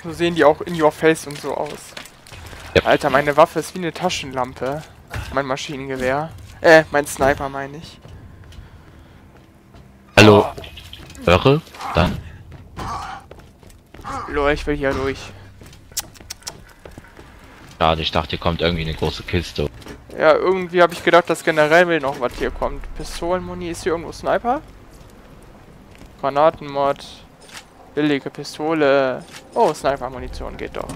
So sehen die auch in your face und so aus. Yep. Alter, meine Waffe ist wie eine Taschenlampe. Mein Maschinengewehr. Mein Sniper meine ich. Hallo. Höre? Dann. Lol, ich will hier durch. Schade, ich dachte, hier kommt irgendwie eine große Kiste. Ja, irgendwie habe ich gedacht, dass generell noch was hier kommt. Pistolenmuni, ist hier irgendwo Sniper? Granatenmod. Billige Pistole. Oh, Sniper-Munition geht doch.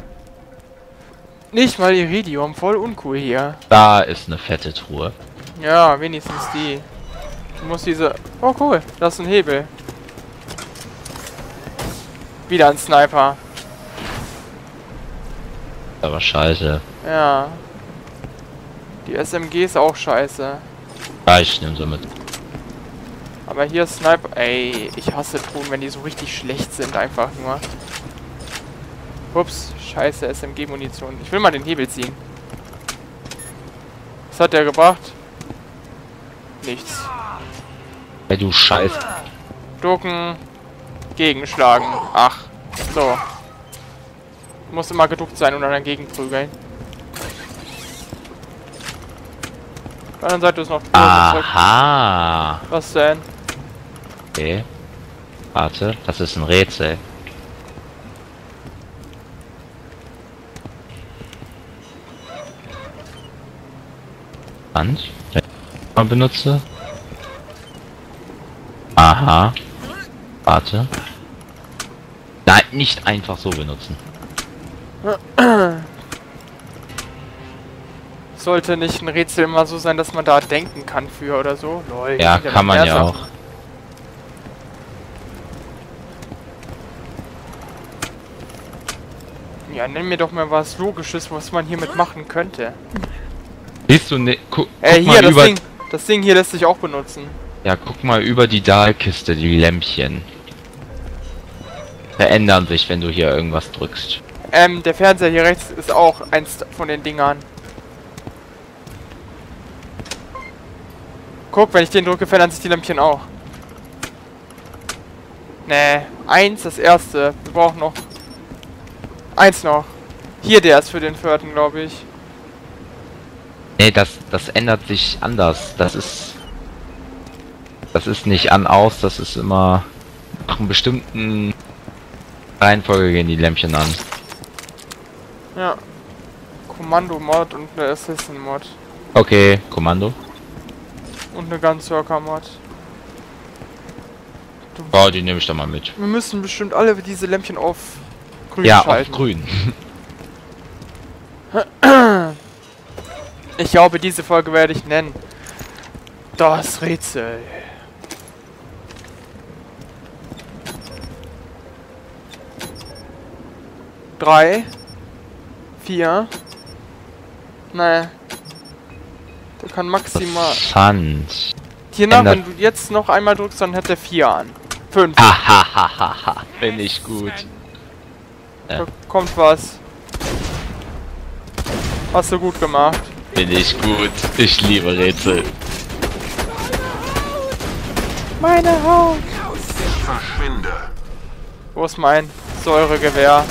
Nicht mal Iridium, voll uncool hier. Da ist eine fette Truhe. Ja, wenigstens die. Du musst diese... Oh cool, das ist ein Hebel. Wieder ein Sniper. Aber scheiße. Ja. Die SMG ist auch scheiße. Ja, ich nehme sie mit. Aber hier ist Sniper... Ey, ich hasse Truhen, wenn die so richtig schlecht sind, einfach nur. Ups, scheiße SMG-Munition. Ich will mal den Hebel ziehen. Was hat der gebracht? Nichts. Ey, du Scheiß. Ducken. Gegenschlagen. Ach, so. Muss immer geduckt sein und dann dagegen prügeln. Auf der anderen Seite ist noch... Aha. Was denn? Okay. Warte, das ist ein Rätsel. Und? Wenn ich mal benutze. Aha. Warte. Nein, nicht einfach so benutzen. Sollte nicht ein Rätsel immer so sein, dass man da denken kann für oder so? Lol, Ja, kann man ja auch. Ja, nenn mir doch mal was Logisches, was man hiermit machen könnte. Siehst du, ne, guck Hier, mal über... das Ding hier lässt sich auch benutzen. Ja, guck mal über die Dahlkiste, die Lämpchen. Verändern sich, wenn du hier irgendwas drückst. Der Fernseher hier rechts ist auch eins von den Dingern. Guck, wenn ich den drücke, verändern sich die Lämpchen auch. Nee, eins, das erste. Wir brauchen noch... Eins noch. Hier, der ist für den vierten, glaube ich. Nee, das ändert sich anders. Das ist nicht an, aus, das ist immer nach einem bestimmten Reihenfolge gehen die Lämpchen an. Ja. Kommando-Mod und eine Assassin-Mod. Okay, Kommando. Und eine Gunzerker-Mod. Oh, die nehme ich doch mal mit. Wir müssen bestimmt alle diese Lämpchen auf grün Ja, schalten. auf grün. Ich glaube, diese Folge werde ich nennen. Das Rätsel. Drei. 4. Nee. Der kann maximal... Interessant. Hier nach, wenn du jetzt noch einmal drückst, dann hat der 4 an. 5. Hahaha, bin ich gut. Da kommt was. Hast du gut gemacht. Bin ich gut. Ich liebe Rätsel. Meine Haut. Verschwinde. Wo ist mein Säuregewehr?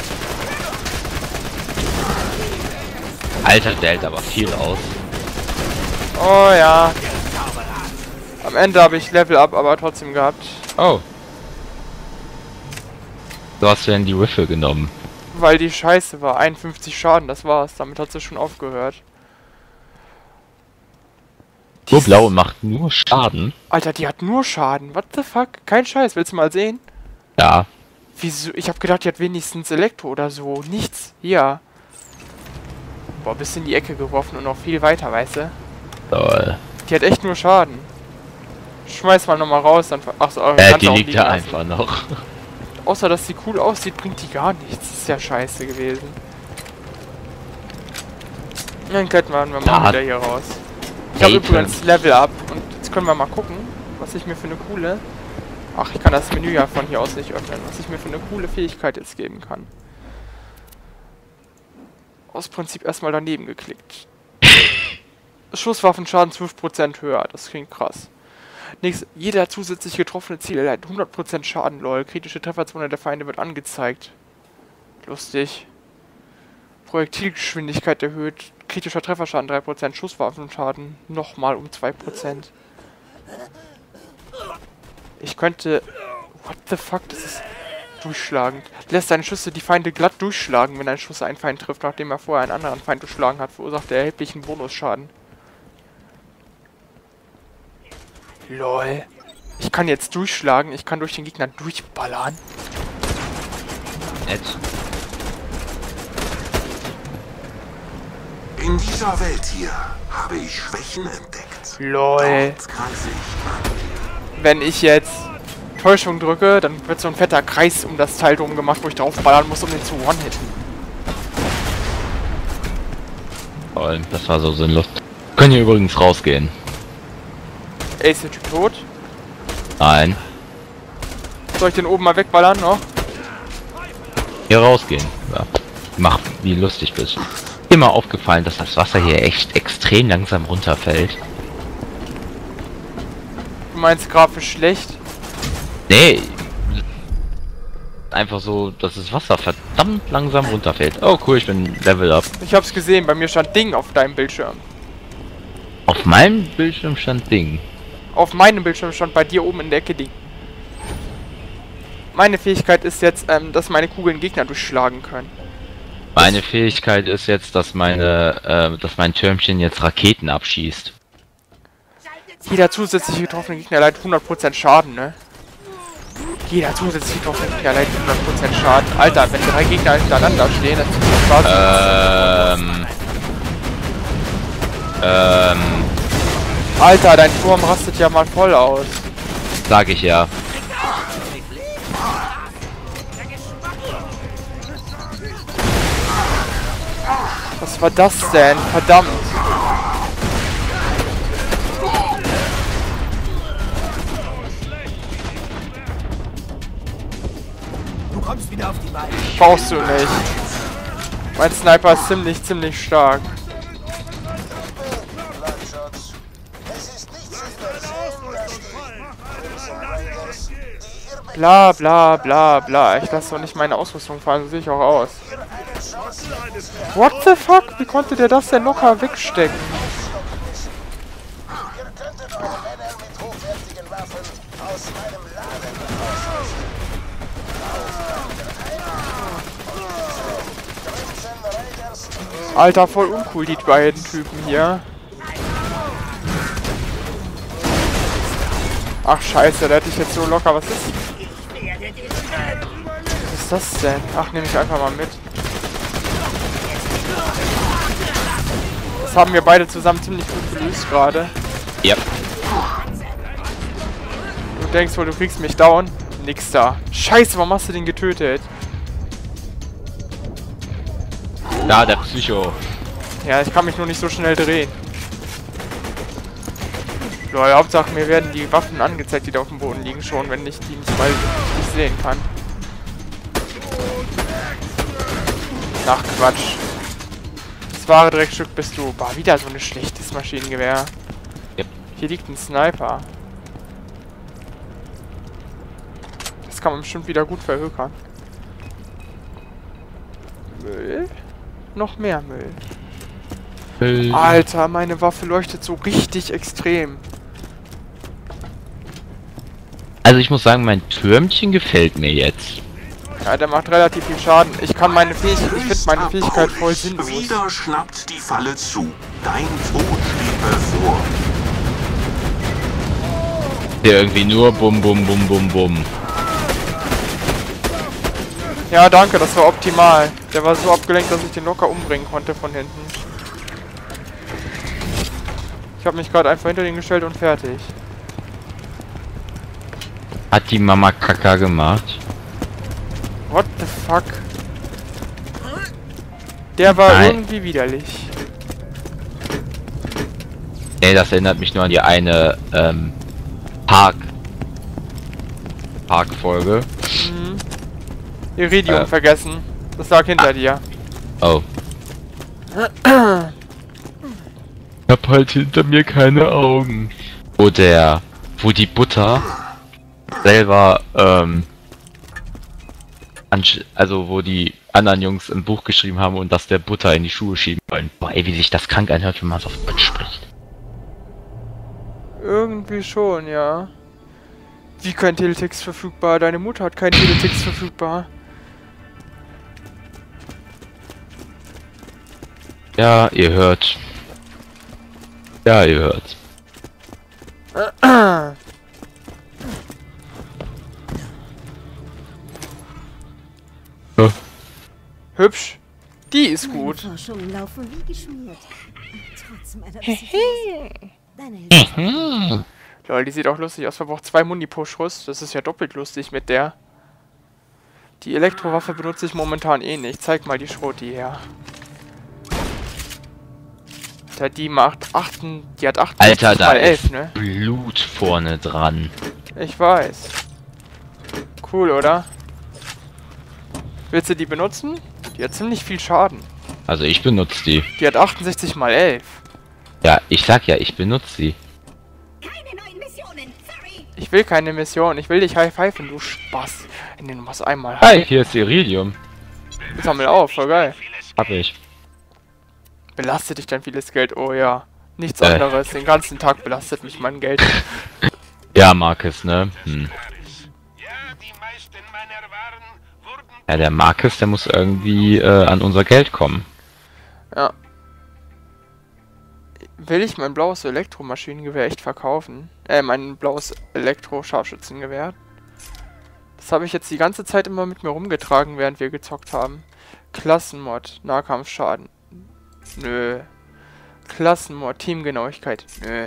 Alter, der hält aber viel aus. Oh ja. Am Ende habe ich Level Up aber trotzdem gehabt. Oh. Du hast ja in die Riffel genommen. Weil die scheiße war. 51 Schaden, das war's. Damit hat sie schon aufgehört. Nur blau und macht nur Schaden. Alter, die hat nur Schaden. What the fuck? Kein Scheiß. Willst du mal sehen? Ja. Wieso? Ich habe gedacht, die hat wenigstens Elektro oder so. Nichts. Hier. Boah, bis in die Ecke geworfen und noch viel weiter, weißt du? Toll. Die hat echt nur Schaden. Schmeiß mal nochmal raus, dann... Achso, Die liegt ja einfach noch. Außer, dass sie cool aussieht, bringt die gar nichts. Das ist ja scheiße gewesen. Dann könnten wir mal wieder hier raus. Ich habe übrigens Level Up und jetzt können wir mal gucken, was ich mir für eine coole... Ach, ich kann das Menü ja von hier aus nicht öffnen. Was ich mir für eine coole Fähigkeit jetzt geben kann. Aus Prinzip erstmal daneben geklickt. Schusswaffenschaden 12% höher. Das klingt krass. Nächstes, jeder zusätzlich getroffene Ziel erleidet 100% Schaden, lol. Kritische Trefferzone der Feinde wird angezeigt. Lustig. Projektilgeschwindigkeit erhöht. Kritischer Trefferschaden 3%. Schusswaffenschaden nochmal um 2%. Ich könnte... What the fuck? Das ist durchschlagend. Lässt seine Schüsse die Feinde glatt durchschlagen. Wenn ein Schuss einen Feind trifft, nachdem er vorher einen anderen Feind durchschlagen hat, verursacht er erheblichen Bonusschaden. LOL. Ich kann jetzt durchschlagen. Ich kann durch den Gegner durchballern. Nett. In dieser Welt hier habe ich Schwächen entdeckt. LOL. Dort greife ich an. Wenn ich jetzt Täuschung drücke, dann wird so ein fetter Kreis um das Teil drum gemacht, wo ich drauf ballern muss, um den zu one-hitten. Toll, das war so sinnlos. Können hier übrigens rausgehen. Ey, ist der Typ tot? Nein. Soll ich den oben mal wegballern noch? Hier rausgehen. Ja. Mach, wie lustig bist. Immer aufgefallen, dass das Wasser hier echt extrem langsam runterfällt. Du meinst grafisch schlecht? Nee. Einfach so, dass das Wasser verdammt langsam runterfällt. Oh cool, ich bin Level Up. Ich hab's gesehen, bei mir stand Ding auf deinem Bildschirm. Auf meinem Bildschirm stand Ding. Auf meinem Bildschirm stand bei dir oben in der Ecke Ding. Meine Fähigkeit ist jetzt, dass meine Kugeln Gegner durchschlagen können. Meine Fähigkeit ist jetzt, dass dass mein Türmchen jetzt Raketen abschießt. Jeder zusätzlich getroffene Gegner leidet 100% Schaden, ne? Jeder zusätzlich getroffene Gegner leidet 100% Schaden. Alter, wenn 3 Gegner hintereinander stehen, dann tut das Spaß. Alter, dein Turm rastet ja mal voll aus. Sag ich ja. Was war das denn? Verdammt. Du kommst wieder auf die Beine. Brauchst du nicht. Mein Sniper ist ziemlich stark. Bla bla bla bla. Ich lasse doch nicht meine Ausrüstung fallen, so sehe ich auch aus. What the fuck? Wie konnte der das denn locker wegstecken? Alter, voll uncool die beiden Typen hier. Ach scheiße, der hat dich jetzt so locker. Was ist das denn? Ach, nehme ich einfach mal mit. Das haben wir beide zusammen ziemlich gut gelöst gerade. Ja. Du denkst wohl, du kriegst mich down? Nix da. Scheiße, warum hast du den getötet? Da, der Psycho. Ja, ich kann mich nur nicht so schnell drehen. Lol, Hauptsache mir werden die Waffen angezeigt, die da auf dem Boden liegen, schon, wenn ich die nicht mal nicht sehen kann. Ach Quatsch. Das wahre Dreckstück bist du. Boah, wieder so ein schlechtes Maschinengewehr. Yep. Hier liegt ein Sniper. Das kann man bestimmt wieder gut verhökern. Müll? Noch mehr Müll. Alter, meine Waffe leuchtet so richtig extrem. Also ich muss sagen, mein Türmchen gefällt mir jetzt. Ja, der macht relativ viel Schaden. Ich kann meine Fähigkeit, ich finde meine Fähigkeit voll sinnlos. Wieder schnappt die Falle zu. Dein Tod steht bevor. Der irgendwie nur bum bum bum bum bum. Ja, danke, das war optimal. Der war so abgelenkt, dass ich den locker umbringen konnte von hinten. Ich habe mich gerade einfach hinter den gestellt und fertig. Hat die Mama Kaka gemacht? What the fuck? Der war Nein. irgendwie widerlich. Ey, das erinnert mich nur an die eine Park-Folge. Mhm. Iridium vergessen. Das lag hinter dir. Oh. Ich hab halt hinter mir keine Augen. Wo die Butter selber Also wo die anderen Jungs im Buch geschrieben haben und dass der Butter in die Schuhe schieben wollen. Boah, ey, wie sich das krank anhört, wenn man es auf Deutsch spricht. Irgendwie schon, ja. Wie kein Teletext verfügbar? Deine Mutter hat keinen Teletext verfügbar. Ja, ihr hört. Ja, ihr hört. Hübsch. Die ist gut. Forschungen laufen wie geschmiert. Trotz meiner Pazifismus. Deine Hilfe. Lol, die sieht auch lustig aus. Verbraucht 2 Muni-Push-Schuss. Das ist ja doppelt lustig mit der. Die Elektrowaffe benutze ich momentan eh nicht. Zeig mal die Schroti her. Alter, die macht 8. Die hat 8 Alter, da mal 11, ist ne? Blut vorne dran. Ich weiß. Cool, oder? Willst du die benutzen? Die hat ziemlich viel Schaden. Also ich benutze die. Die hat 68 mal 11. Ja, ich sag ja, ich benutze sie. Keine neuen Missionen. Sorry. Ich will keine Mission. Ich will dich high-pfeifen, du Spaß. Nee, du machst einmal. Hi, hier ist Iridium. Sammel auf, voll geil. Hab ich. Belastet dich dann vieles Geld? Oh ja. Nichts anderes. Den ganzen Tag belastet mich mein Geld. Ja, Marcus, ne? Ja, der Marcus, der muss irgendwie an unser Geld kommen. Ja. Will ich mein blaues Elektromaschinengewehr echt verkaufen? Mein blaues Elektro-Scharfschützengewehr. Das habe ich jetzt die ganze Zeit immer mit mir rumgetragen, während wir gezockt haben. Klassenmod, Nahkampfschaden. Nö. Klassenmod, Teamgenauigkeit. Nö.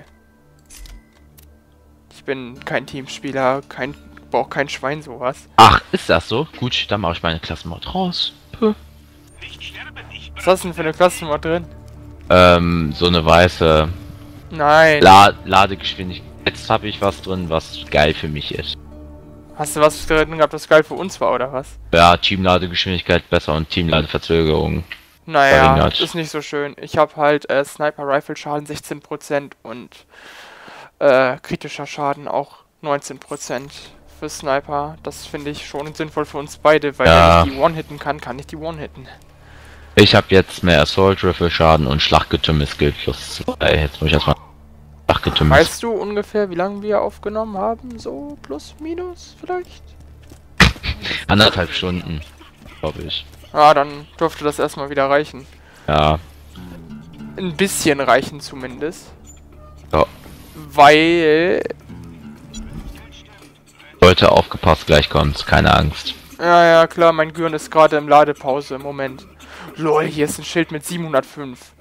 Ich bin kein Teamspieler, brauch kein Schwein sowas. Ach, ist das so? Gut, dann mache ich meine Klassenmod raus. Puh. Was hast du denn für eine Klassenmod drin? So eine weiße Nein. Ladegeschwindigkeit. Jetzt habe ich was drin, was geil für mich ist. Hast du was drin gehabt, was geil für uns war, oder was? Ja, Teamladegeschwindigkeit besser und Teamladeverzögerung. Naja, verringert. ist nicht so schön. Ich habe halt Sniper Rifle Schaden 16% und kritischer Schaden auch 19% für Sniper. Das finde ich schon sinnvoll für uns beide, weil Ja. wenn ich die One-Hitten kann ich die One-Hitten. Ich habe jetzt mehr Assault Rifle Schaden und Schlachtgetümmel Skill plus 2. Jetzt muss ich erstmal Schlachtgetümmel. Weißt du ungefähr, wie lange wir aufgenommen haben? So plus, minus vielleicht? 1,5 Stunden, glaube ich. Ah, dann dürfte das erstmal wieder reichen. Ja. Ein bisschen reichen zumindest. Ja. Weil... Leute, aufgepasst, gleich kommt's, keine Angst. Ja, klar, mein Gehirn ist gerade im Ladepause im Moment. Lol, hier ist ein Schild mit 705.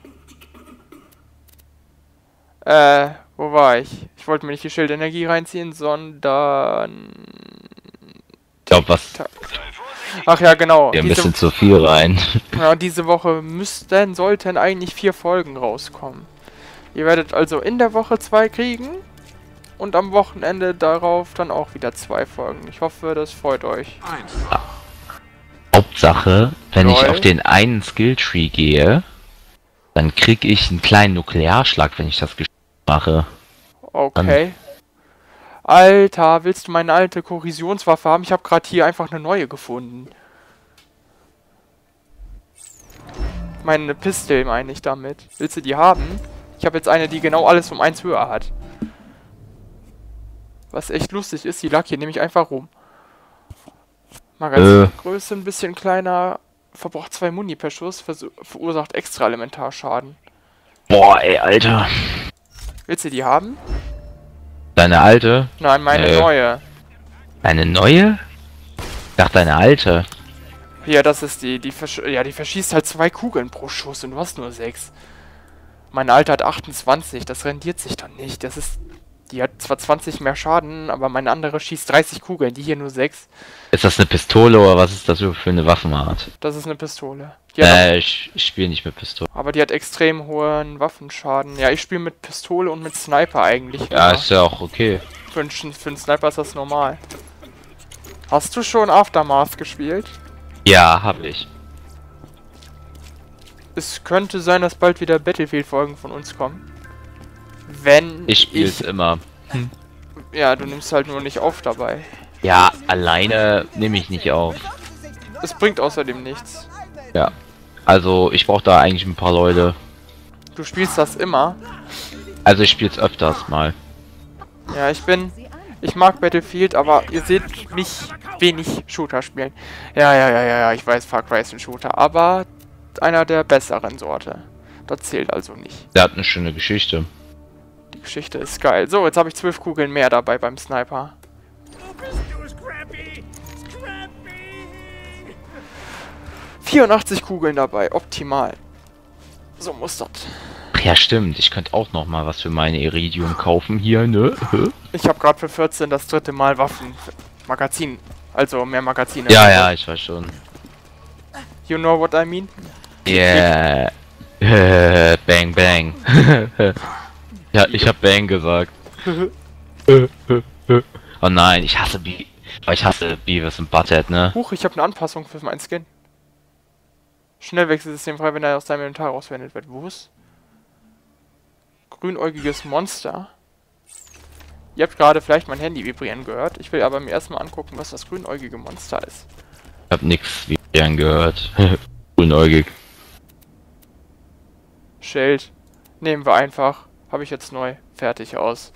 Wo war ich? Ich wollte mir nicht die Schildenergie reinziehen, sondern... Ich glaube, was... Ach ja, genau. Ja, ein bisschen zu viel rein. Ja, diese Woche sollten eigentlich 4 Folgen rauskommen. Ihr werdet also in der Woche 2 kriegen. Und am Wochenende darauf dann auch wieder 2 Folgen. Ich hoffe, das freut euch. Hauptsache, wenn ich Lol. auf den einen Skilltree gehe, dann krieg ich einen kleinen Nuklearschlag, wenn ich das mache. Okay. Alter, willst du meine alte Korrosionswaffe haben? Ich habe gerade hier einfach eine neue gefunden. Meine Pistol meine ich damit. Willst du die haben? Ich habe jetzt eine, die genau alles um 1 höher hat. Was echt lustig ist, die lag hier nämlich einfach rum. Magazin-Größe ein bisschen kleiner, verbraucht 2 Muni per Schuss, verursacht extra Elementarschaden. Boah, ey, Alter. Willst du die haben? Deine alte? Nein, meine neue. Eine neue? Ich dachte, deine alte. Ja, das ist die verschießt halt 2 Kugeln pro Schuss und du hast nur 6. Meine alte hat 28, das rendiert sich dann nicht. Die hat zwar 20 mehr Schaden, aber meine andere schießt 30 Kugeln, die hier nur 6. Ist das eine Pistole oder was ist das für eine Waffenart? Das ist eine Pistole. Ich spiele nicht mit Pistole. Aber die hat extrem hohen Waffenschaden. Ja, ich spiele mit Pistole und mit Sniper eigentlich. Ja, immer. ist ja auch okay. Für einen Sniper ist das normal. Hast du schon Aftermath gespielt? Ja, hab ich. Es könnte sein, dass bald wieder Battlefield-Folgen von uns kommen. Wenn Ich spiele es immer. Ja, du nimmst halt nur nicht auf dabei. Ja, alleine nehme ich nicht auf. Es bringt außerdem nichts. Ja. Also, ich brauche da eigentlich ein paar Leute. Du spielst das immer. Also, ich spiele es öfters mal. Ja, ich mag Battlefield, aber ihr seht mich wenig Shooter spielen. Ja, ich weiß, Far Cry ist ein Shooter, aber einer der besseren Sorte. Das zählt also nicht. Der hat eine schöne Geschichte. Die Geschichte ist geil. So, jetzt habe ich 12 Kugeln mehr dabei beim Sniper. 84 Kugeln dabei, optimal. So muss das. Ach ja, stimmt. Ich könnte auch noch mal was für meine Iridium kaufen hier, ne? Ich habe gerade für 14 das dritte Mal Waffen. Magazin. Also mehr Magazine. Ja, ja, ich weiß schon. You know what I mean? Yeah. Bang, bang. Ja, ich hab Bang gesagt. Oh nein, ich hasse Beavis und Butthead, ne? Huch, ich habe eine Anpassung für meinen Skin. Schnellwechselsystem frei, wenn er aus deinem Inventar rauswendet wird. Wo ist? Grünäugiges Monster. Ihr habt gerade vielleicht mein Handy vibrieren gehört. Ich will aber mir erstmal angucken, was das grünäugige Monster ist. Ich hab nix vibrieren gehört. Grünäugig. Schild. Nehmen wir einfach. Habe ich jetzt neu. Fertig aus.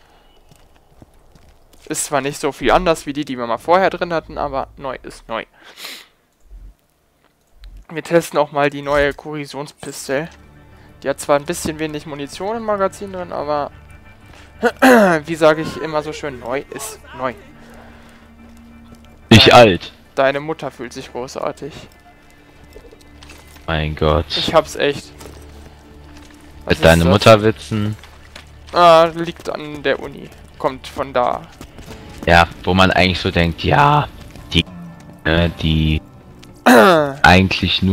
Ist zwar nicht so viel anders wie die wir mal vorher drin hatten, aber neu ist neu. Wir testen auch mal die neue Korrosionspistole. Die hat zwar ein bisschen wenig Munition im Magazin drin, aber wie sage ich immer so schön, neu ist neu. Nicht alt. Deine Mutter fühlt sich großartig. Mein Gott. Ich hab's echt. Was Mit deine ist das? Mutter witzen. Ah, liegt an der Uni. Kommt von da. Ja, wo man eigentlich so denkt, ja, die eigentlich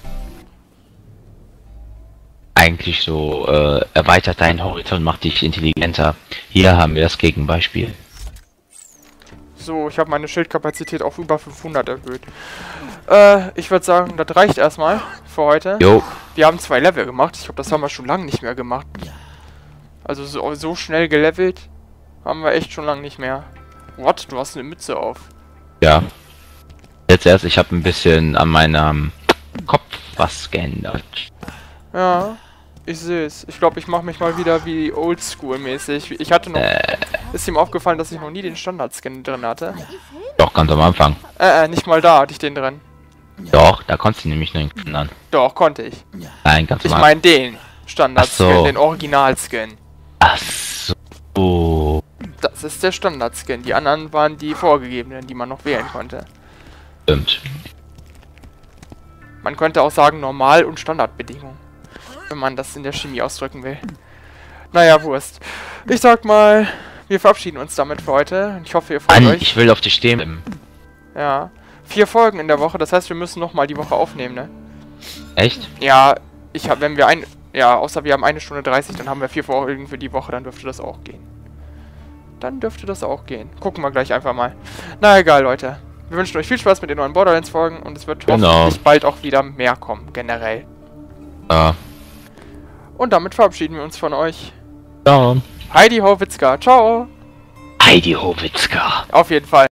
so erweitert deinen Horizont, macht dich intelligenter. Hier haben wir das Gegenbeispiel. So, ich habe meine Schildkapazität auf über 500 erhöht. Ich würde sagen, das reicht erstmal für heute. Jo. Wir haben 2 Level gemacht. Ich glaube, das haben wir schon lange nicht mehr gemacht. Also so schnell gelevelt haben wir echt schon lange nicht mehr. What? Du hast eine Mütze auf. Ja. Jetzt erst, ich habe ein bisschen an meinem Kopf was geändert. Ja, ich sehe es. Ich glaube, ich mache mich mal wieder wie Oldschool-mäßig. Ich hatte noch... Ist ihm aufgefallen, dass ich noch nie den Standard-Skin drin hatte? Doch, ganz am Anfang. Nicht mal da hatte ich den drin. Doch, da konntest du nämlich nur ändern. Doch, konnte ich. Nein, ganz am Ich Anfang. meine den Standard-Skin, Ach so. den Original-Skin. Ach so. Das ist der Standard-Skin. Die anderen waren die vorgegebenen, die man noch wählen konnte. Stimmt. Man könnte auch sagen Normal- und Standardbedingungen. Wenn man das in der Chemie ausdrücken will. Naja, Wurst. Ich sag mal, wir verabschieden uns damit für heute. Ich hoffe, ihr freut Mann, euch. ich will auf dich stehen. Ja. 4 Folgen in der Woche, das heißt, wir müssen nochmal die Woche aufnehmen, ne? Echt? Ja, außer wir haben 1 Stunde 30, dann haben wir 4 Folgen für die Woche, dann dürfte das auch gehen. Gucken wir gleich einfach mal. Na egal, Leute. Wir wünschen euch viel Spaß mit den neuen Borderlands-Folgen und es wird hoffentlich bald auch wieder mehr kommen, generell. Ja. Und damit verabschieden wir uns von euch. Ja. Heidi Howitzka, ciao! Heidi Howitzka. Auf jeden Fall.